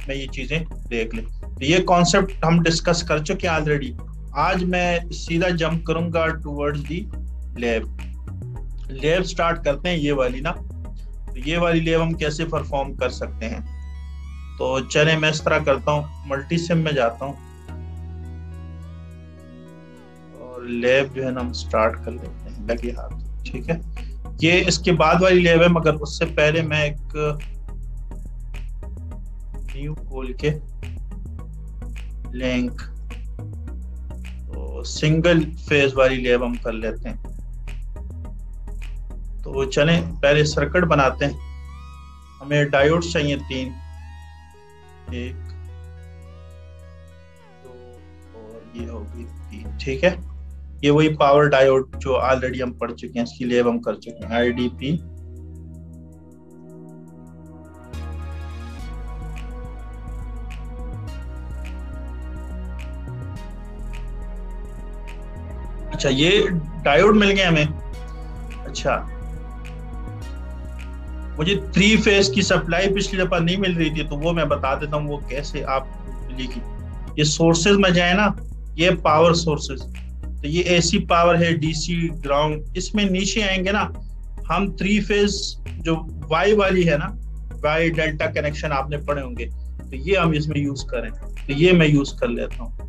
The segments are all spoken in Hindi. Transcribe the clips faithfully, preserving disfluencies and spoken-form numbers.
में ये चीजें देख लें। तो ये कॉन्सेप्ट हम डिस्कस कर चुके हैं ऑलरेडी। आज मैं सीधा जंप करूंगा towards the lab. Lab start करते हैं, ये वाली ना। तो ये वाली लैब हम कैसे परफॉर्म कर सकते हैं, तो चले मैं इस तरह करता हूँ, मल्टी सिम में जाता हूँ और लैब जो है ना हम स्टार्ट कर लेते हैं लगे हाथ। ठीक है, ये इसके बाद वाली लैब है, मगर उससे पहले मैं एक न्यू खोल के लिंक, तो सिंगल फेज वाली लैब हम कर लेते हैं। तो चलें पहले सर्किट बनाते हैं। हमें डायोड्स चाहिए तीन, एक दो और ये होगी तीन। ठीक है, ये वही पावर डायोड जो ऑलरेडी हम पढ़ चुके हैं, इसकी लैब हम कर चुके हैं, आई डी पी अच्छा ये डायोड मिल गया हमें। अच्छा, मुझे थ्री फेज की सप्लाई पिछली दफा नहीं मिल रही थी, तो वो मैं बता देता हूँ वो कैसे आप मिलेगी। ये सोर्सेज में जाए ना, ये पावर सोर्सेज, तो ये एसी पावर है, डीसी ग्राउंड, इसमें नीचे आएंगे ना हम थ्री फेज जो वाई वाली है ना, वाई डेल्टा कनेक्शन आपने पढ़े होंगे, तो ये हम इसमें यूज करें, तो ये मैं यूज कर लेता हूँ।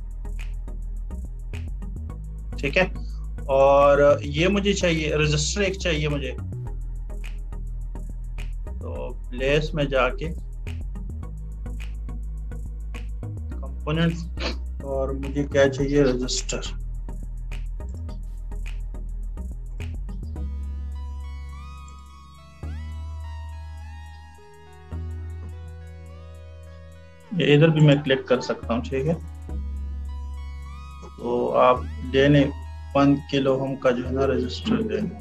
ठीक है, और ये मुझे चाहिए रजिस्टर एक चाहिए मुझे, तो प्लेस में जाके कंपोनेंट्स, और मुझे क्या चाहिए रजिस्टर। ये इधर भी मैं क्लिक कर सकता हूँ। ठीक है, तो आप लेने वन किलो हम का जो है ना रजिस्टर लेने।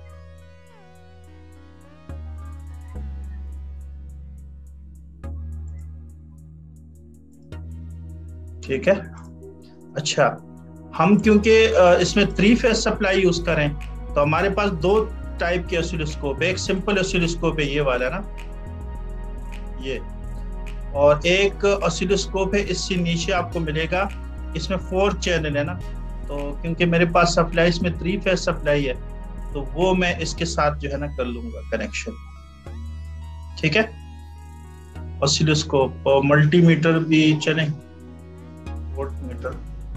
ठीक है, अच्छा हम क्योंकि इसमें थ्री फेज सप्लाई यूज करें, तो हमारे पास दो टाइप के ऑसिलोस्कोप है। एक सिंपल ऑसिलोस्कोप है ये वाला ना, ये, और एक ऑसिलोस्कोप है इससे नीचे आपको मिलेगा, इसमें फोर चैनल है ना, तो क्योंकि मेरे पास सप्लाई इसमें थ्री फेज सप्लाई है, तो वो मैं इसके साथ जो है ना कर लूंगा कनेक्शन। ठीक है, ऑसिलोस्कोप और मल्टीमीटर भी चले, वोल्टमीटर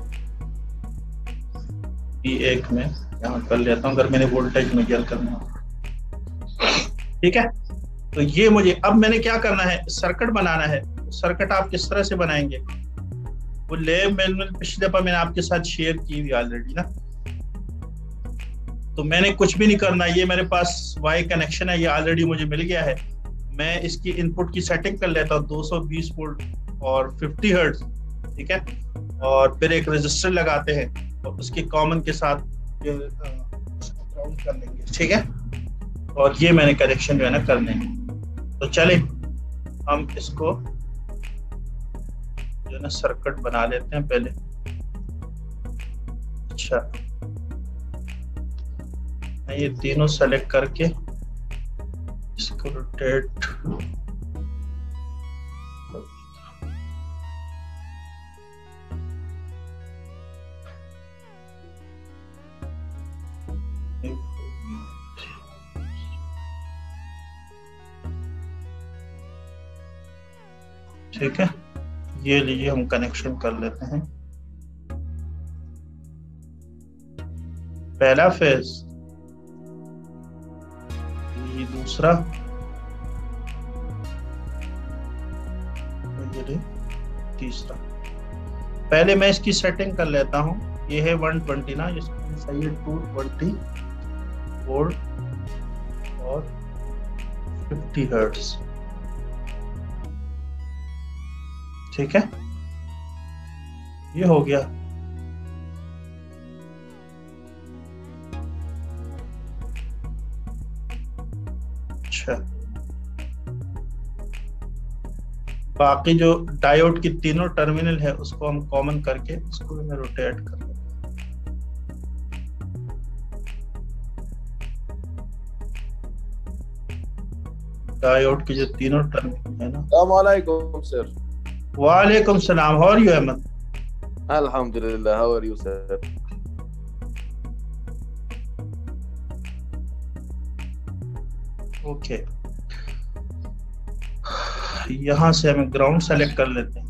भी एक में यहाँ कर लेता हूँ अगर मैंने वोल्टेज मेजर करना हो। ठीक है, तो ये मुझे अब मैंने क्या करना है, सर्किट बनाना है। सर्किट आप किस तरह से बनाएंगे, वो लैब में पिछले दफा मैंने आपके साथ शेयर की हुई ऑलरेडी ना, तो मैंने कुछ भी नहीं करना। ये मेरे पास वाई कनेक्शन है, ये ऑलरेडी मुझे मिल गया है। मैं इसकी इनपुट की सेटिंग कर लेता हूँ दो सौ बीस वोल्ट और फिफ्टी हर्ट्ज। ठीक है, और फिर एक रजिस्टर लगाते हैं और उसके कॉमन के साथ ग्राउंड कर लेंगे। ठीक है, और ये मैंने कनेक्शन जो है ना करने हैं। तो चले हम इसको जो है ना सर्किट बना लेते हैं पहले। अच्छा, मैं ये तीनों सेलेक्ट करके इसको रोटेट, ठीक है, ये लीजिए हम कनेक्शन कर लेते हैं। पहला फेज, ये दूसरा, ये तीसरा। पहले मैं इसकी सेटिंग कर लेता हूँ। ये है वन ट्वेंटी ना, इसकी सही है टू ट्वेंटी वोल्ट और फिफ्टी हर्ट्ज। ठीक है, ये हो गया। अच्छा, बाकी जो डायोड की तीनों टर्मिनल है उसको हम कॉमन करके उसको मैं रोटेट कर लेता हूं। डायोड की जो तीनों टर्मिनल है ना। अस्सलाम वालेकुम सर। वालेकुम सलाम, हाउ आर यू अहमद? अल्हम्दुलिल्लाह, how are you sir? Okay, यहाँ से हमें ग्राउंड सेलेक्ट कर लेते हैं।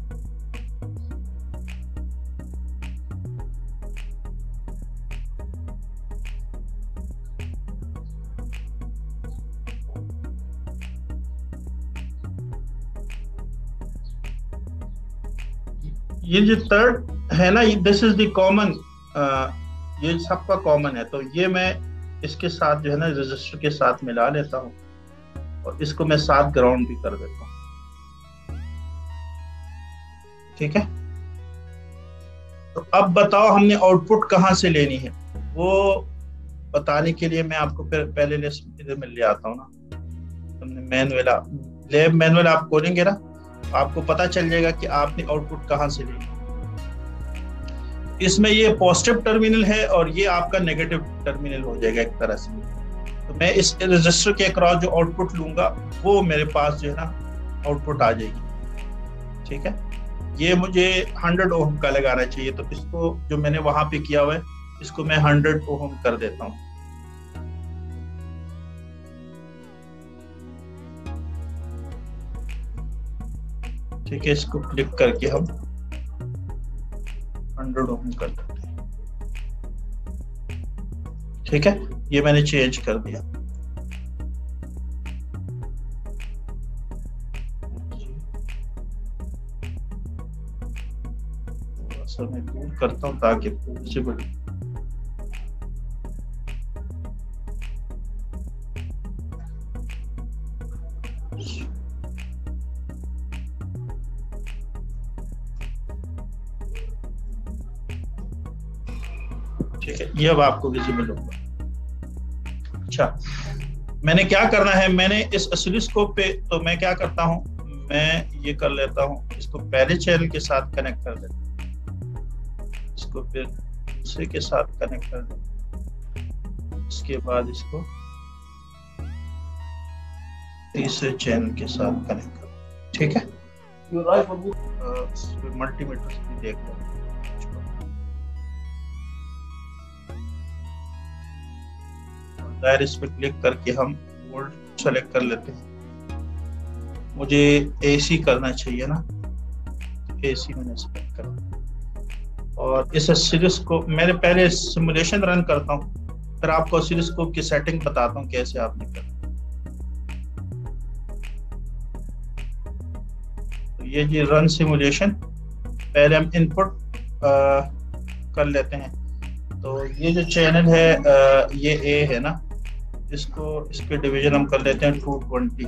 ये जो थर्ड है ना, दिस इज द कॉमन, ये सबका कॉमन है, तो ये मैं इसके साथ जो है ना रजिस्टर के साथ मिला लेता हूँ और इसको मैं साथ ग्राउंड भी कर देता हूँ। ठीक है, तो अब बताओ हमने आउटपुट कहाँ से लेनी है, वो बताने के लिए मैं आपको फिर पहले इधर में ले आता हूँ ना। हमने मैनुअल लैब मैनुअल आप खोलेंगे ना, आपको पता चल जाएगा कि आपने आउटपुट कहाँ से लेनी है। इसमें ये पॉजिटिव टर्मिनल है और ये आपका नेगेटिव टर्मिनल हो जाएगा एक तरह से। तो मैं इस रजिस्टर के अक्रॉस जो आउटपुट लूंगा वो मेरे पास जो है ना आउटपुट आ जाएगी। ठीक है, ये मुझे हंड्रेड ओम का लगाना चाहिए, तो इसको जो मैंने वहां पे किया हुआ है इसको मैं हंड्रेड ओम कर देता हूँ। ठीक है, इसको क्लिक करके हम हंड्रेड ओम कर देते हैं। ठीक है, ये मैंने चेंज कर दिया। थोड़ा सा मैं दूर करता हूं ताकि विजिबल। ठीक है, ये अब आपको विजिबल होगा। अच्छा, मैंने क्या करना है, मैंने इस ऑसिलोस्कोप पे, तो मैं क्या करता हूं, मैं ये कर लेता हूं, इसको पहले चैनल के साथ कनेक्ट कर देता हूं, इसको फिर दूसरे के साथ कनेक्ट कर देता हूं, इसके बाद इसको तीसरे चैनल के साथ कनेक्ट कर। ठीक है, मल्टीमीटर भी देख लो। दायर इस पे क्लिक करके हम वोल्ट सेलेक्ट कर लेते हैं। मुझे एसी करना चाहिए ना, एसी मैंने सेलेक्ट करा और इस ऑसिलोस्कोप मैंने पहले सिमुलेशन रन करता हूँ, फिर आपको ऑसिलोस्कोप की सेटिंग बताता हूँ कैसे आपने करना। तो ये जी रन सिमुलेशन, पहले हम इनपुट कर लेते हैं। तो ये जो चैनल है आ, ये ए है ना, इसको इसके डिवीजन हम कर लेते हैं two twenty,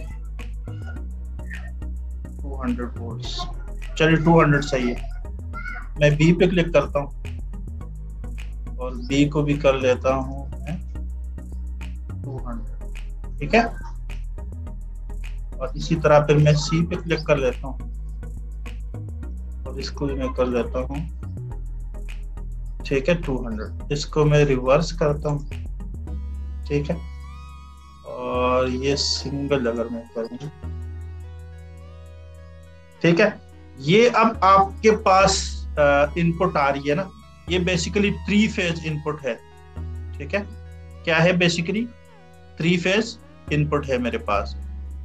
two hundred volts. चलिए टू हंड्रेड सही है। मैं बी पे क्लिक करता हूँ और बी को भी कर लेता हूँ मैं टू हंड्रेड। ठीक है, और इसी तरह फिर मैं सी पे क्लिक कर लेता हूँ और इसको भी मैं कर लेता हूँ। ठीक है, टू हंड्रेड। इसको मैं रिवर्स करता हूँ। ठीक है, और ये सिंगल अगर मैं करूँ, ठीक है, ये अब आपके पास इनपुट आ रही है ना, ये बेसिकली थ्री फेज इनपुट है। ठीक है, क्या है, बेसिकली थ्री फेज इनपुट है मेरे पास।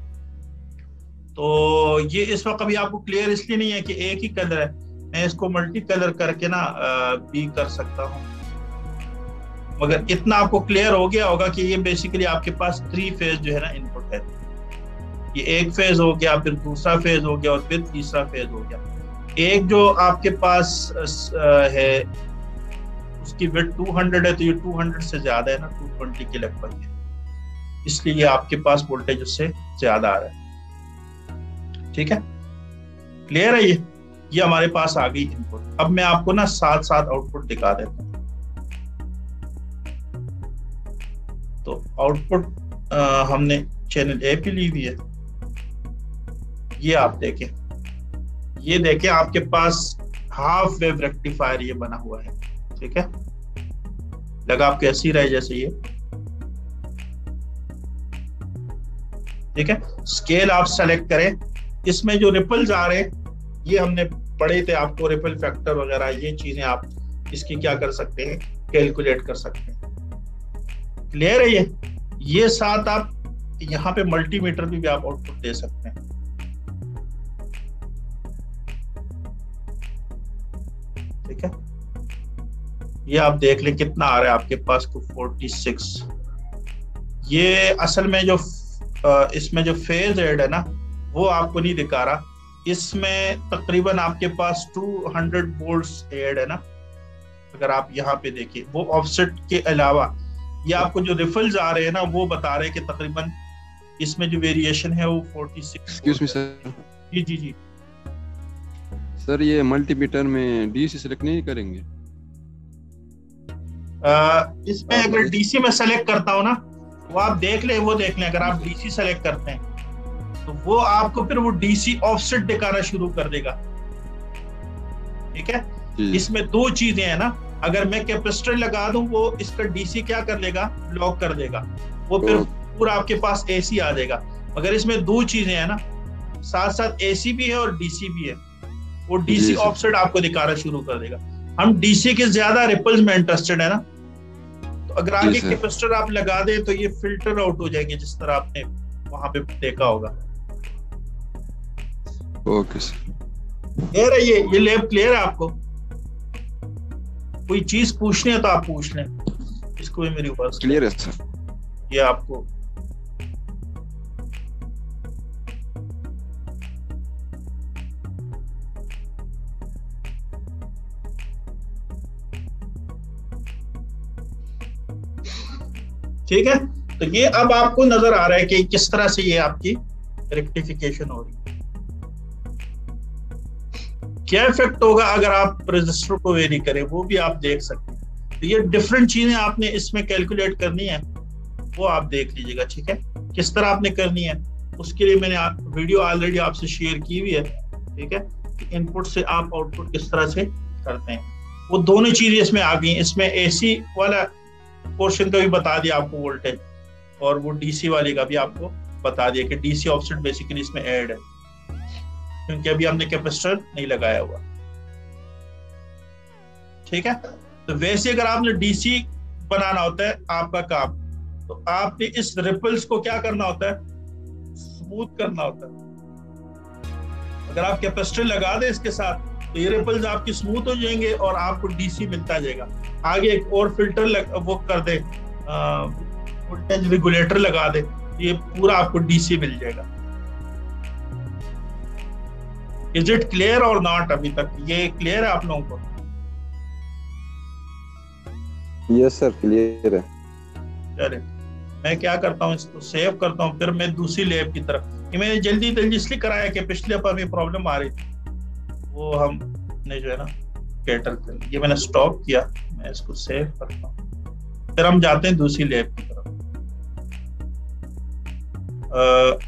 तो ये इस वक्त अभी आपको क्लियर इसलिए नहीं है कि एक ही कलर है, मैं इसको मल्टी कलर करके ना भी कर सकता हूँ, मगर इतना आपको क्लियर हो गया होगा कि ये बेसिकली आपके पास थ्री फेज जो है ना इनपुट है। ये एक फेज हो गया, फिर दूसरा फेज हो गया और फिर तीसरा फेज हो गया। एक जो आपके पास है उसकी विड्थ टू हंड्रेड है, तो ये टू हंड्रेड से ज्यादा है ना, टू ट्वेंटी के लगभग है, इसलिए ये आपके पास वोल्टेज उससे ज्यादा आ रहा है। ठीक है, क्लियर है, ये ये हमारे पास आ गई इनपुट। अब मैं आपको ना साथ साथ आउटपुट दिखा देता हूँ। तो आउटपुट हमने चैनल ए पे ली हुई है, ये आप देखें, ये देखें आपके पास हाफ वेव रेक्टिफायर ये बना हुआ है। ठीक है, लगा आपको ऐसी रहे जैसे ये, ठीक है, स्केल आप सेलेक्ट करें। इसमें जो रिपल्स आ रहे हैं ये हमने पढ़े थे आपको, रिपल फैक्टर वगैरह, ये चीजें आप इसकी क्या कर सकते हैं, कैलकुलेट कर सकते हैं। क्लियर है ये ये साथ आप यहाँ पे मल्टीमीटर भी, भी आप आउटपुट दे सकते हैं। ठीक है, ये आप देख लें कितना आ रहा है आपके पास को फोर्टी सिक्स। ये असल में जो इसमें जो फेज एड है ना वो आपको नहीं दिखा रहा, इसमें तकरीबन आपके पास टू हंड्रेड वोल्ट्स एड है ना, अगर आप यहाँ पे देखिए। वो ऑफसेट के अलावा ये आपको जो रिफल्स आ रहे हैं ना वो बता रहे हैं कि तकरीबन इसमें जो वेरिएशन है वो forty six. Excuse me sir. जी जी जी सर, ये मल्टीमीटर में डीसी सेलेक्ट नहीं करेंगे? आ, इसमें अगर डीसी में सेलेक्ट करता हूँ ना वो आप देख लें, वो देख लें। अगर आप डीसी सेलेक्ट करते हैं तो वो आपको फिर वो डीसी ऑफसेट दिखाना शुरू कर देगा। ठीक है, इसमें दो चीजें हैं ना, अगर मैं कैपेसिटर लगा दूं वो इसका डीसी क्या कर लेगा, ब्लॉक कर देगा, वो फिर पूरा आपके पास एसी आ जाएगा। मगर इसमें दो चीजें हैं ना, साथ साथ एसी भी है और डीसी भी है। वो डीसी ऑफसेट आपको दिखाना शुरू कर देगा। हम डीसी के ज्यादा रिपल्स में इंटरेस्टेड है ना, तो अगर आगे कैपेसिटर आप लगा दें तो ये फिल्टर आउट हो जाएंगे, जिस तरह आपने वहां पे देखा होगा। ओके सर, क्लियर है? ये ये लैब क्लियर है आपको? कोई चीज पूछनी है तो आप पूछ लें, इसको भी मेरी ऊपर क्लियर है सर। ये आपको ठीक है, तो ये अब आपको नजर आ रहा है कि किस तरह से ये आपकी रेक्टिफिकेशन हो रही है। क्या इफेक्ट होगा अगर आप रजिस्टर को वेरी करें, वो भी आप देख सकते हैं। तो ये डिफरेंट चीजें आपने इसमें कैलकुलेट करनी है, वो आप देख लीजिएगा। ठीक है, किस तरह आपने करनी है उसके लिए मैंने वीडियो ऑलरेडी आपसे शेयर की हुई है। ठीक है, इनपुट से आप आउटपुट किस तरह से करते हैं, वो दोनों चीजें इसमें आ गई। इसमें एसी वाला पोर्शन का भी बता दिया आपको वोल्टेज, और वो डीसी वाले का भी आपको बता दिया कि डीसी ऑफसेट बेसिकली इसमें ऐड है, क्योंकि अभी हमने कैपेसिटर नहीं लगाया हुआ। ठीक है, तो वैसे अगर आपने डीसी बनाना होता है आपका काम, तो आपने इस रिपल्स को क्या करना होता है, स्मूथ करना होता है। अगर आप कैपेसिटर लगा दें इसके साथ तो ये रिपल्स आपकी स्मूथ हो जाएंगे और आपको डीसी मिलता जाएगा। आगे एक और फिल्टर लग, वो कर दे, वोल्टेज रेगुलेटर लगा दे, ये पूरा आपको डीसी मिल जाएगा। इज इट क्लियर और नॉट? अभी तक ये क्लियर है आप लोगों को? यस सर, क्लियर है। चले, मैं क्या करता हूँ, इसको सेव करता हूँ, फिर मैं दूसरी लैब की तरफ। ये मैंने जल्दी जल्दी इसलिए कराया कि पिछले पर हमें प्रॉब्लम आ रही थी, वो हमने जो है ना कैटर कर, ये मैंने स्टॉप किया। मैं इसको सेव करता हूँ, फिर हम जाते हैं दूसरी लैब की तरफ। आ,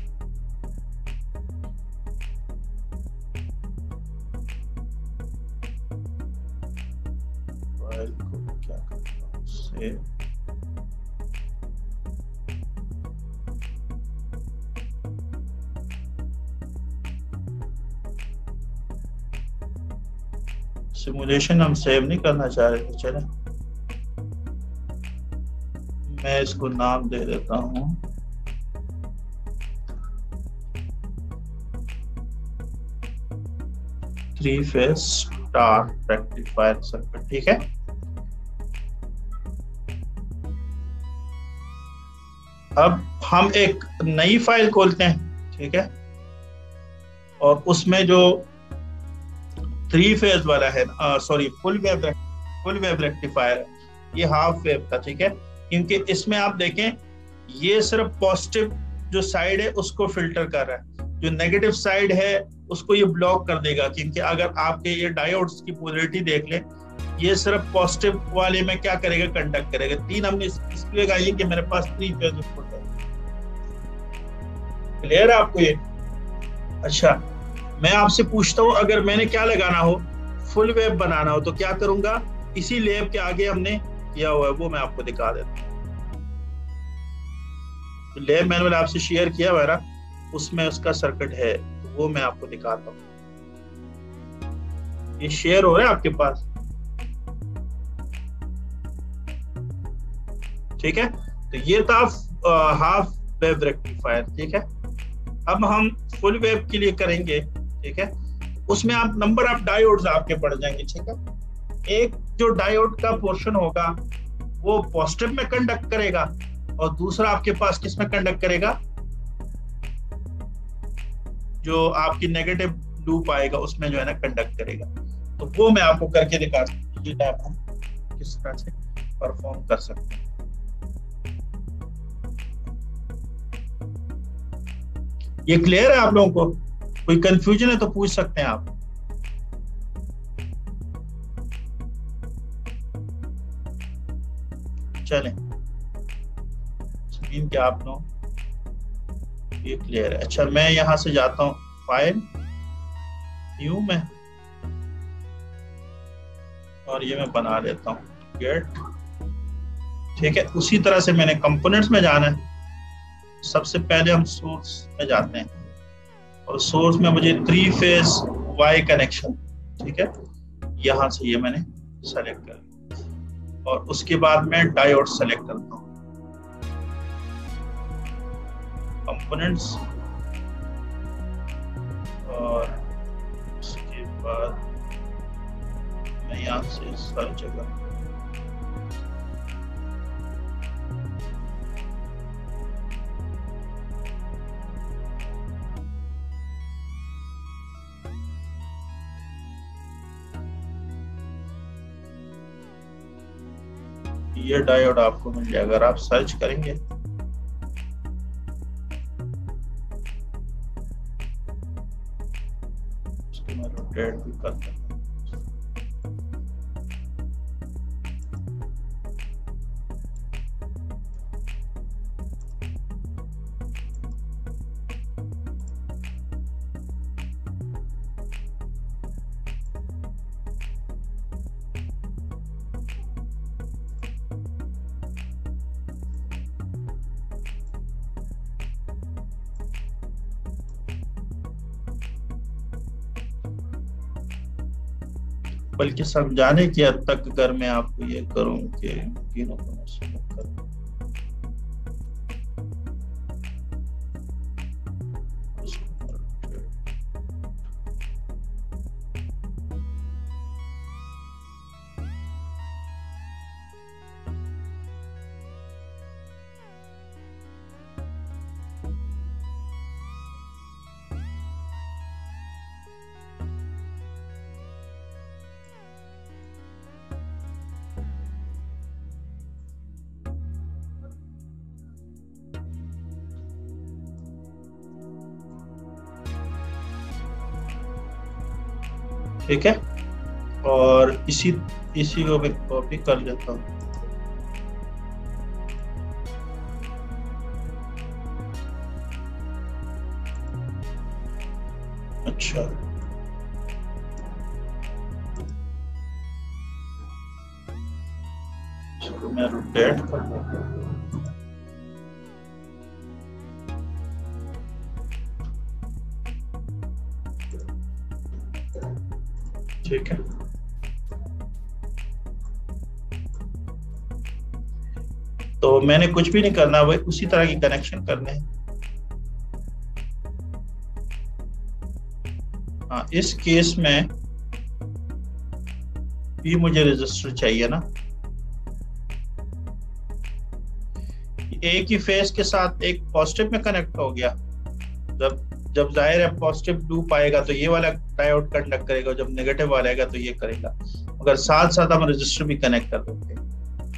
क्या करता हूँ, सेव, सिमुलेशन हम सेव नहीं करना चाह रहे थे। चले, मैं इसको नाम दे देता हूं three phase star rectifier circuit. ठीक है, अब हम एक नई फाइल खोलते हैं। ठीक है, और उसमें जो थ्री फेज वाला है, sorry full wave full wave rectifier है, ये हाफ वेव का। ठीक है, क्योंकि इसमें आप देखें ये सिर्फ पॉजिटिव जो साइड है उसको फिल्टर कर रहा है, जो नेगेटिव साइड है उसको ये ब्लॉक कर देगा। क्योंकि अगर आपके ये डायोड्स की पोलैरिटी देख लें, ये सिर्फ पॉजिटिव वाले में क्या करेगा, कंडक्ट करेगा। तीन हमने इसलिए लगाई कि मेरे पास थ्री फेज इनपुट है। क्लियर है आपको ये? अच्छा, मैं आपसे पूछता हूं, अगर मैंने क्या लगाना हो, फुल वेव बनाना हो, तो क्या करूंगा? इसी लैब के आगे हमने किया हुआ है, वो मैं आपको दिखा देता हूं। तो लैब मैंने आपसे शेयर किया हुआ है ना, उसमें उसका सर्किट है, तो वो मैं आपको दिखाता हूँ। ये शेयर हो रहा है आपके पास, ठीक है। तो ये था हाफ वेव रेक्टिफायर, ठीक है। अब हम फुल वेव के लिए करेंगे, ठीक है। उसमें आप नंबर ऑफ डायोड्स आपके बढ़ जाएंगे, ठीक है। एक जो डायोड का पोर्शन होगा वो पॉजिटिव में कंडक्ट करेगा और दूसरा आपके पास किस में कंडक्ट करेगा, जो आपकी नेगेटिव लूप आएगा उसमें जो है ना कंडक्ट करेगा। तो वो मैं आपको करके दिखा सकता हूँ किस तरह से परफॉर्म कर सकते हैं। ये क्लियर है आप लोगों को? कोई कंफ्यूजन है तो पूछ सकते हैं आप। चलें, स्क्रीन क्या आप लोग ये क्लियर है? अच्छा, मैं यहां से जाता हूं फाइल न्यू में और ये मैं बना लेता हूं गेट, ठीक है। उसी तरह से मैंने कंपोनेंट्स में जाना है। सबसे पहले हम सोर्स में जाते हैं और सोर्स में मुझे थ्री फेज वाई कनेक्शन, ठीक है, यहां से ये मैंने सेलेक्ट कर लिया और उसके बाद मैं डायोड सेलेक्ट करता हूं, कंपोनेंट्स, और उसके बाद मैं यहां से सर्च जगह ये डायोड आपको मिल जाएगा अगर आप सर्च करेंगे। इसको मैं रोटेट भी कर सकता हूं। बल्कि समझाने की हद तक अगर मैं आपको ये करूं कि तीनों को मैं सेलेक्ट करूं, ठीक है। और इसी इसी को मैं कॉपी कर लेता हूँ। अच्छा, इसको मैं रोटेट कर लेता हूँ। ठीक है, तो मैंने कुछ भी नहीं करना, वही उसी तरह की कनेक्शन करने हैं। हाँ, इस केस में भी मुझे रजिस्टर चाहिए ना, एक ही फेस के साथ एक पॉजिटिव में कनेक्ट हो गया। जब जब जाहिर है पॉजिटिव लूप आएगा तो ये वाला डायोड कंडक्ट करेगा, जब नेगेटिव वाला आएगा तो ये करेगा। मगर साथ साथ हम रजिस्टर भी कनेक्ट कर देते हैं।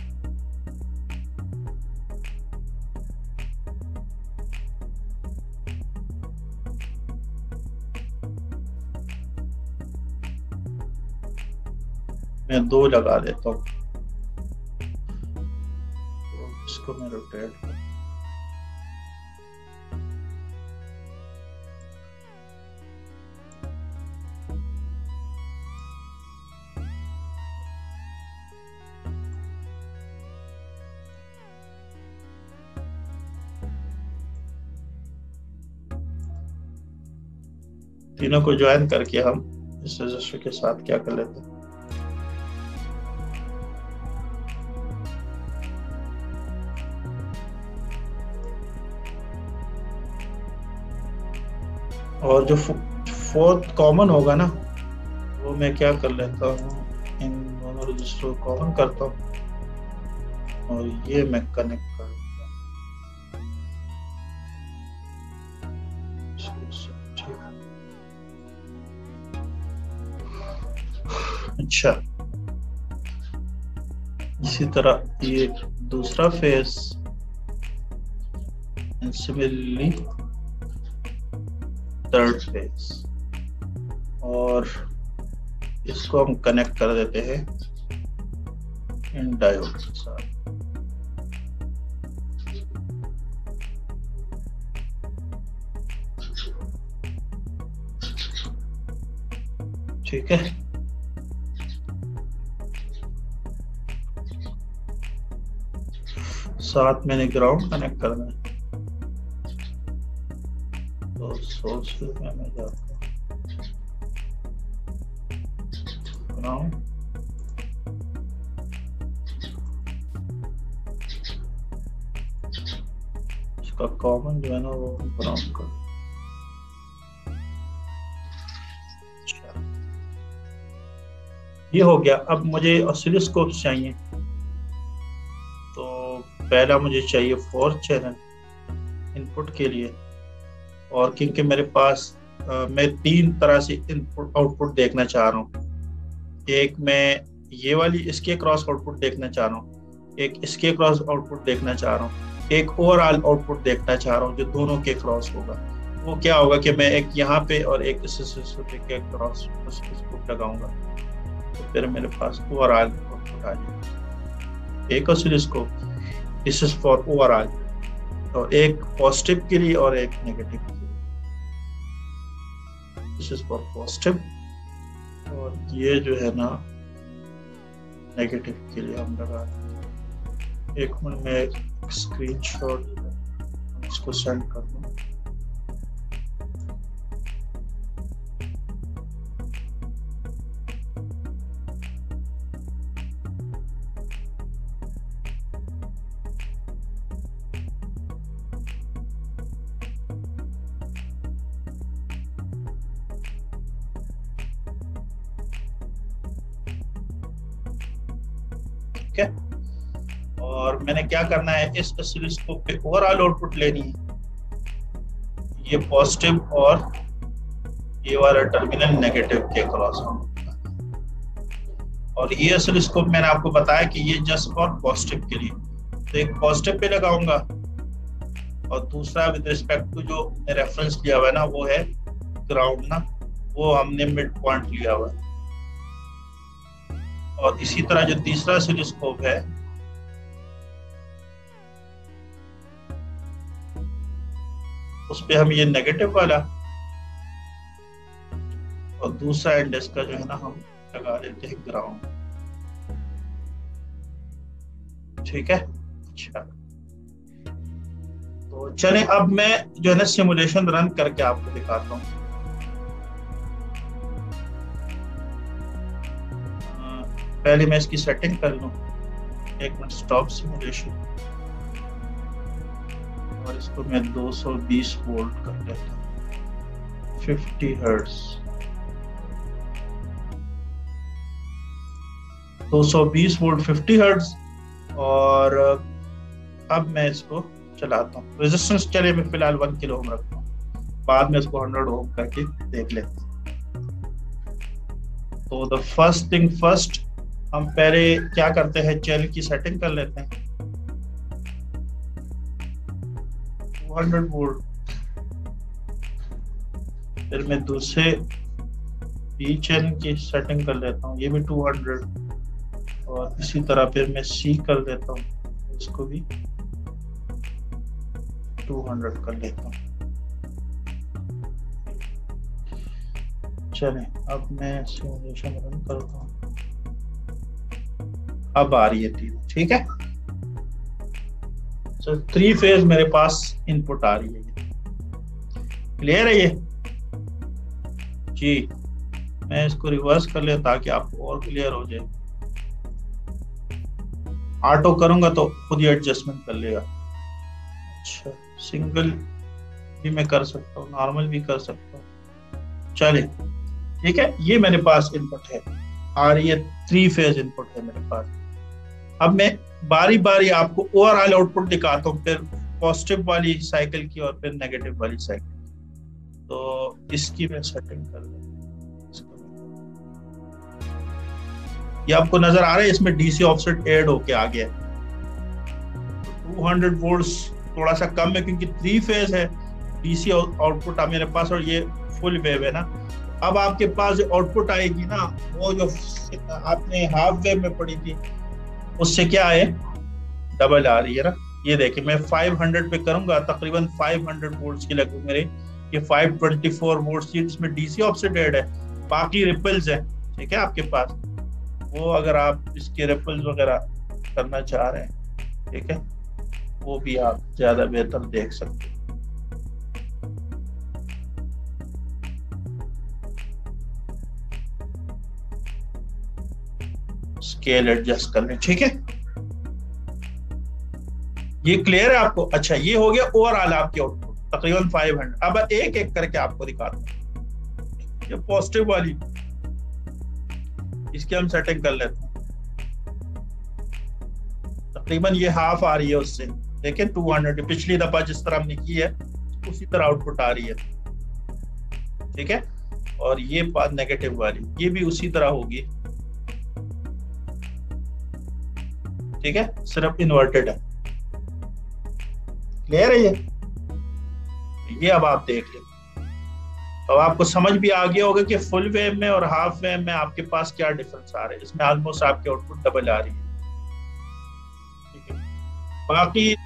मैं दो लगा देता हूँ, इसको मैं रोटेट कर, तीनों को ज्वाइन करके हम इस रजिस्टर के साथ क्या कर लेते हैं, और जो फोर्थ कॉमन होगा ना वो मैं क्या कर लेता हूँ, इन दोनों रजिस्टर को कॉमन करता हूँ और ये मैं कनेक्ट कर देता हूँ। अच्छा, इसी तरह ये दूसरा phase and similarly third phase, और इसको हम कनेक्ट कर देते हैं इन डायोड के साथ। ठीक है, साथ मैंने ग्राउंड कनेक्ट करना है, तो सोर्स में मैं जाता हूँ ग्राउंड, इसका कॉमन जो है ना वो ग्राउंड कर। ये हो गया। अब मुझे ऑसिलोस्कोप चाहिए, तो पहला मुझे चाहिए फोर्थ चैनल इनपुट के लिए, और क्योंकि मेरे पास आ, मैं तीन तरह से इनपुट आउटपुट देखना चाह रहा हूँ। एक मैं ये वाली इसके क्रॉस आउटपुट देखना चाह रहा हूँ, एक इसके क्रॉस आउटपुट देखना चाह रहा हूँ, एक ओवरऑल आउटपुट देखना चाह रहा हूँ जो दोनों के क्रॉस होगा। वो क्या होगा कि मैं एक यहाँ पे और एक इस के क्रॉस ऑसिलोस्कोप लगाऊंगा, तो फिर मेरे पास ओवरऑल आउटपुट आ जाएगा। एक oscilloscope, this is for overall, और एक पॉजिटिव के लिए और एक नेगेटिव के लिए। दिस इज फॉर पॉजिटिव, और ये जो है ना नेगेटिव के लिए हम लगा देंगे। एक मिनट में स्क्रीनशॉट इसको सेंड कर दूं। ठीक है, और मैंने क्या करना है, इस ऑसिलोस्कोप पे ओवरऑल आउटपुट लेनी है, ये पॉजिटिव और ये वाला टर्मिनल नेगेटिव के क्रॉस। और ये ऑसिलोस्कोप मैंने आपको बताया कि ये जस्ट फॉर पॉजिटिव के लिए, तो एक पॉजिटिव पे लगाऊंगा, और दूसरा विद रिस्पेक्ट टू जो रेफरेंस लिया हुआ है ना वो है ग्राउंड ना, वो हमने मिड पॉइंट लिया हुआ है। और इसी तरह जो तीसरा ऑसिलोस्कोप है उस पे हम ये नेगेटिव वाला, और दूसरा एंड इसका जो है ना हम लगा देते हैं ग्राउंड। ठीक है, अच्छा, तो चलें अब मैं जो है ना सिमुलेशन रन करके आपको दिखाता हूँ। पहले मैं इसकी सेटिंग कर लूं, एक मिनट, स्टॉप सिमुलेशन, और इसको मैं दो सौ बीस वोल्ट कर लेता हूँ, फिफ्टी हर्ट्ज, दो सौ बीस वोल्ट फिफ्टी हर्ट्ज। और अब मैं इसको चलाता हूँ। रेजिस्टेंस चले मैं फिलहाल वन किलो ओम रखता हूँ, बाद में इसको हंड्रेड ओम करके देख लेते हैं। तो द फर्स्ट थिंग फर्स्ट, हम पहले क्या करते हैं, चैनल की सेटिंग कर लेते हैं टू हंड्रेड वोल्ट। फिर मैं दूसरे बी चैनल की सेटिंग कर लेता हूँ, ये भी टू हंड्रेड, और इसी तरह फिर मैं सी कर देता हूँ, इसको भी टू हंड्रेड कर लेता हूँ। चलें अब मैं सिमुलेशन रन करता हूँ। अब आ रही है तीन, ठीक है, सो थ्री फेज मेरे पास इनपुट आ रही है। क्लियर है ये? जी मैं इसको रिवर्स कर ले ताकि आपको और क्लियर हो जाए। ऑटो करूंगा तो खुद ही एडजस्टमेंट कर लेगा। अच्छा सिंगल भी मैं कर सकता हूँ, नॉर्मल भी कर सकता हूँ। चलिए ठीक है, ये मेरे पास इनपुट है और ये थ्री फेज इनपुट है मेरे पास। अब मैं बारी बारी आपको ओवरऑल आउटपुट दिखाता हूँ, फिर पॉजिटिव वाली साइकिल की और फिर नेगेटिव वाली साइकिल। तो इसकी मैं सेटिंग कर लूँ। ये आपको नजर आ रहा है, इसमें डीसी ऑफसेट ऐड होके आ गया है। टू हंड्रेड वोल्ट्स थोड़ा सा कम है क्योंकि थ्री फेज है डीसी आउटपुट मेरे पास और ये फुल वेव है ना। अब आपके पास जो आउटपुट आएगी ना, वो जो आपने हाफ वेव में पड़ी थी उससे क्या है, डबल आ रही है ना। ये देखिए मैं फाइव हंड्रेड पे करूंगा तकरीबन फाइव हंड्रेड वोल्ट्स की लगभग मेरे, ये फाइव ट्वेंटी फोर वोल्ट्स की, इसमें डीसी ऑफसेट ऐड है, बाकी रिपल्स है। ठीक है आपके पास, वो अगर आप इसके रिपल्स वगैरह करना चाह रहे हैं, ठीक है, वो भी आप ज्यादा बेहतर देख सकते हैं। स्केल एडजस्ट कर लें, ठीक है। ये क्लियर है आपको? अच्छा ये हो गया ओवरऑल आपके आउटपुट तकरीबन फाइव हंड्रेड। अब एक एक करके आपको दिखाता हूं। ये पॉजिटिव वाली, इसकी हम सेटिंग कर लेते हैं। तकरीबन ये हाफ आ रही है उससे, देखिए टू हंड्रेड, पिछली दफा जिस तरह हमने की है उसी तरह आउटपुट आ रही है। ठीक है, और ये बात नेगेटिव वाली, ये भी उसी तरह होगी। ठीक है, सिर्फ इन्वर्टेड है। क्लियर है ये ये अब आप देख लें। अब आपको समझ भी आ गया होगा कि फुल वेव में और हाफ वेव में आपके पास क्या डिफरेंस आ रहे हैं। इसमें ऑलमोस्ट आपके आउटपुट डबल आ रही है। ठीक है, बाकी